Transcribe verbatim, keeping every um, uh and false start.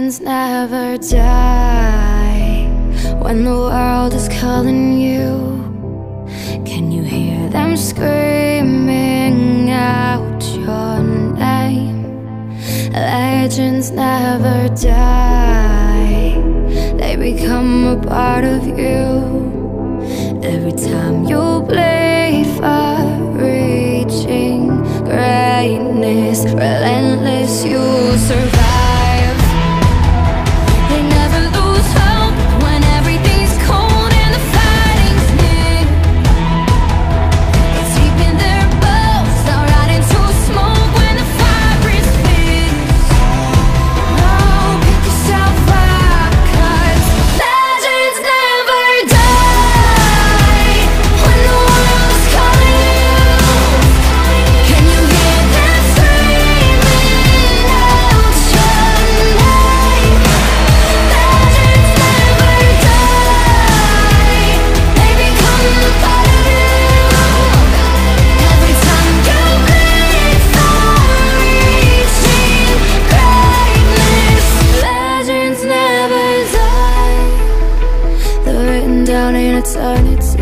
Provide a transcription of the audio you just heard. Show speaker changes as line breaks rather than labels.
Legends never die. When the world is calling you, can you hear them screaming out your name? Legends never die. They become a part of you. Every time you bleed for reaching greatness, relentless, you survive. They never lose hope when everything's cold and the fighting's near. It's deep in their bones, they'll ride into smoke when the fire is fierce. Oh, pick yourself up, 'cause legends never die. When the world is calling you, can you hear them screaming out your name? Legends never die. They become a part of you. Every time you bleed for reaching greatness, legends never die. They're written down in eternity.